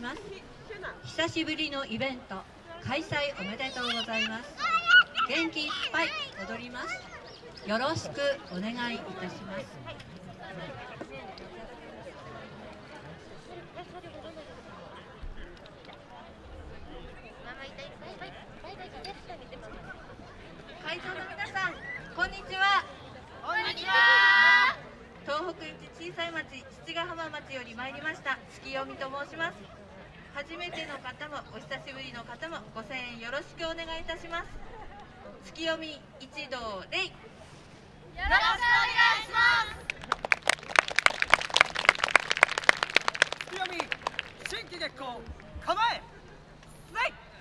ます。久しぶりのイベント開催おめでとうございます。元気いっぱい踊ります。よろしくお願いいたします。会場の皆さん、こんにちは。 こんにちは。 東北一小さい町、七ヶ浜町より参りました月読と申します。初めての方もお久しぶりの方もご声援よろしくお願いいたします。月読み一同礼。よろしくお願いします。 月読み新規月光構え、スイ